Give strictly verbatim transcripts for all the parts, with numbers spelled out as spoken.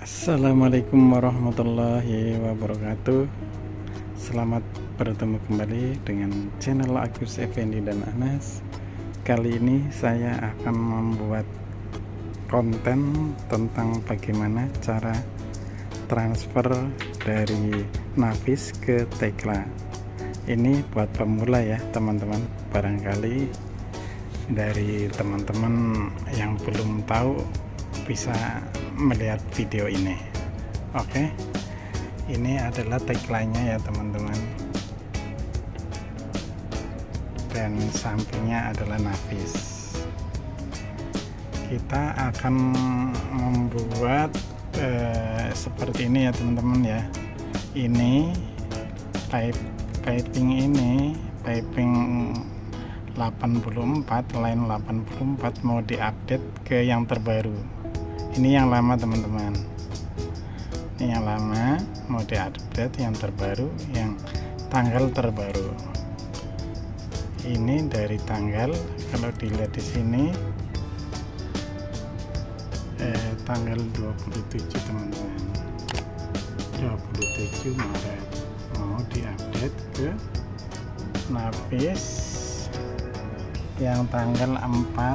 Assalamualaikum warahmatullahi wabarakatuh. Selamat bertemu kembali dengan channel Agus Effendi dan Anas. Kali ini saya akan membuat konten tentang bagaimana cara transfer dari Navis ke Tekla. Ini buat pemula ya teman-teman. Barangkali dari teman-teman yang belum tahu bisa melihat video ini. Oke, ini adalah tagline-nya ya teman-teman, dan sampingnya adalah Navis. Kita akan membuat eh, seperti ini ya teman-teman ya. Ini pipe piping ini piping delapan puluh empat, line delapan puluh empat mau diupdate ke yang terbaru. Ini yang lama teman-teman, ini yang lama mau diupdate yang terbaru, yang tanggal terbaru. Ini dari tanggal, kalau dilihat di sini eh, tanggal dua puluh tujuh teman-teman, dua puluh tujuh Maret mau diupdate ke Navis yang tanggal empat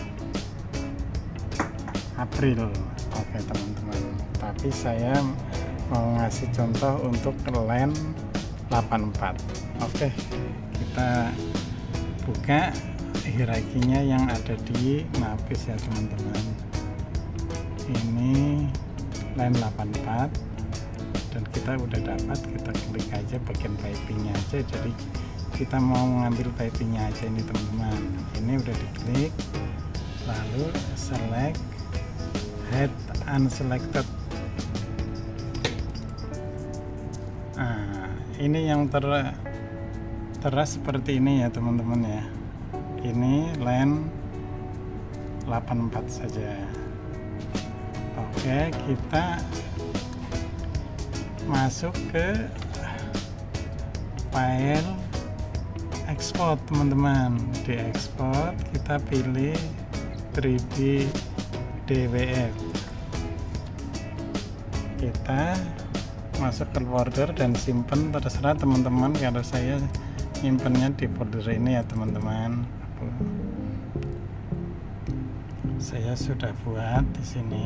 April. Oke teman-teman, tapi saya mau ngasih contoh untuk line delapan puluh empat. Oke, kita buka hierarkinya yang ada di Navis ya teman-teman. Ini line delapan puluh empat dan kita udah dapat. Kita klik aja bagian pipingnya aja, jadi kita mau ngambil pipingnya aja ini teman-teman. Ini udah diklik, lalu select head unselected. Nah, ini yang ter tera seperti ini ya teman-teman ya. Ini line delapan puluh empat saja. Oke, kita masuk ke file export teman-teman. Di export kita pilih tiga D D W F. Kita masuk ke folder dan simpen, terserah teman-teman. Kalau saya nyimpennya di folder ini ya teman-teman. Saya sudah buat di sini.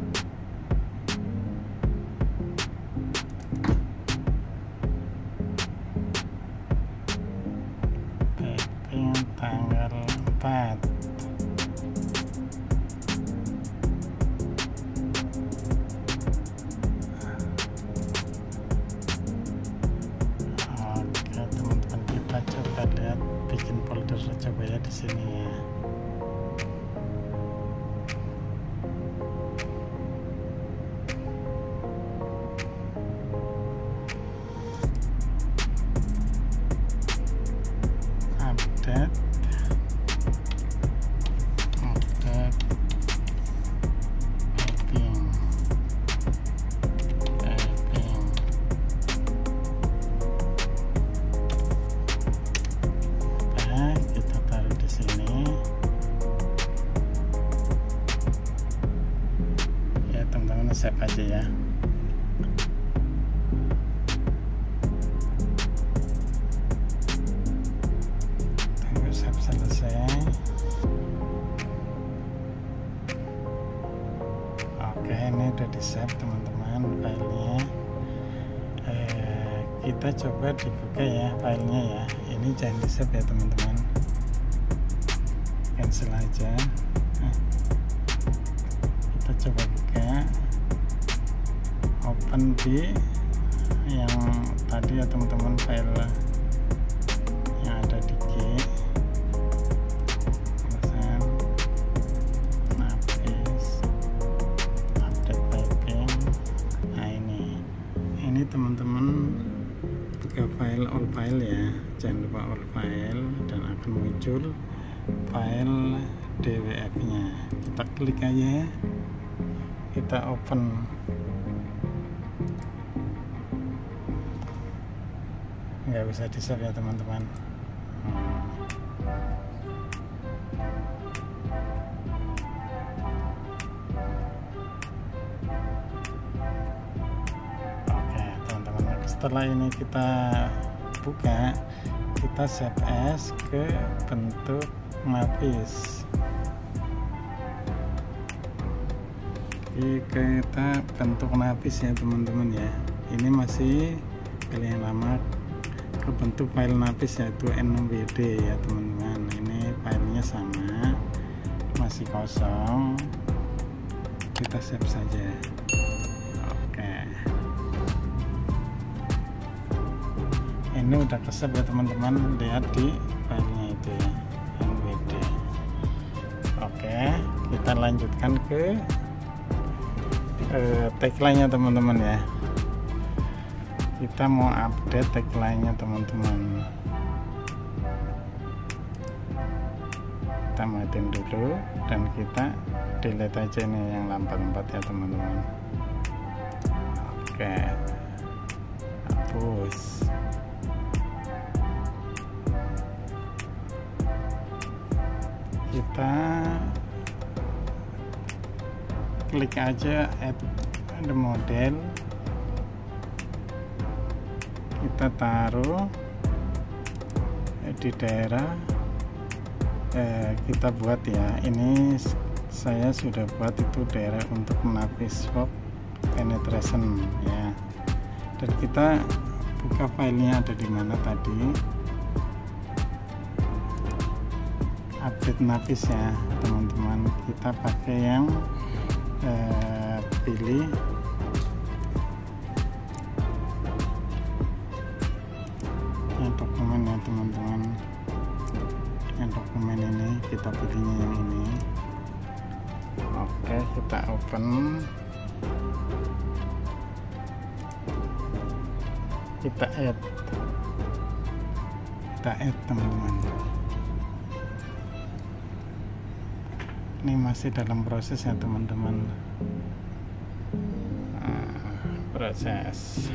Piping tanggal empat. Coba lihat, bikin folder coba ya di sini ya. Update, update, piping, piping. Kita taruh di sini ya teman-teman, save aja ya. Tunggu save selesai. Oke, ini udah di save teman-teman filenya. eh, kita coba dibuka ya filenya ya. Ini jangan di save ya teman-teman, cancel aja. Nah, kita coba buka, open di yang tadi ya teman-teman, file yang ada di G pesan Navis update piping. Nah ini ini teman-teman ke file all file ya, jangan lupa all file, dan akan muncul file D W F nya. Kita klik aja ya, kita open. Nggak bisa di save ya teman-teman. setelah ini kita buka, kita save as ke bentuk nafis. Oke, kita bentuk nafis ya teman-teman ya. Ini masih file yang lama ke bentuk file nafis yaitu N W D ya teman-teman. Ini filenya sama, masih kosong, kita save saja. Oke, ini udah ke-save ya teman-teman, lihat di filenya itu ya, N W D. Oke, kita lanjutkan ke eh, tagline-nya teman-teman ya. Kita mau update tagline-nya teman-teman. Kita matiin dulu dan kita delete aja ini yang lambat-lambat ya teman-teman. Oke, hapus. Kita klik aja add the model, kita taruh di daerah eh, kita buat ya. Ini saya sudah buat itu daerah untuk nafis swap penetration ya. Dan kita buka filenya ada di mana tadi, update nafis ya teman-teman. Kita pakai yang eh, pilih yang dokumen ya teman-teman. Yang dokumen ini kita pilihnya yang ini. Oke, kita open, kita add kita add teman-teman. Ini masih dalam proses ya teman-teman. Nah, proses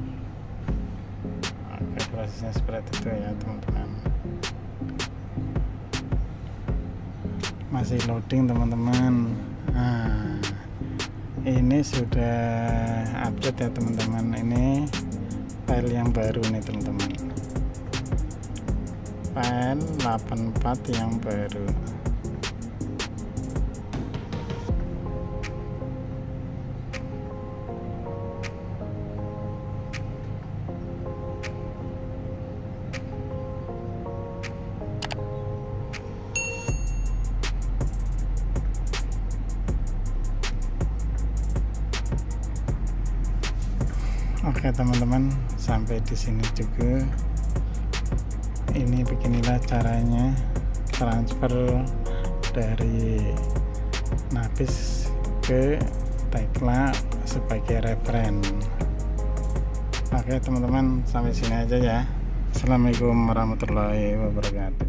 oke, prosesnya seperti itu ya teman-teman. Masih loading teman-teman. Nah, ini sudah update ya teman-teman. Ini file yang baru nih teman-teman, file delapan puluh empat yang baru. Oke teman-teman, sampai di sini juga. Ini beginilah caranya transfer dari nafis ke tagline sebagai referen. Oke teman-teman, sampai sini aja ya. Assalamualaikum warahmatullahi wabarakatuh.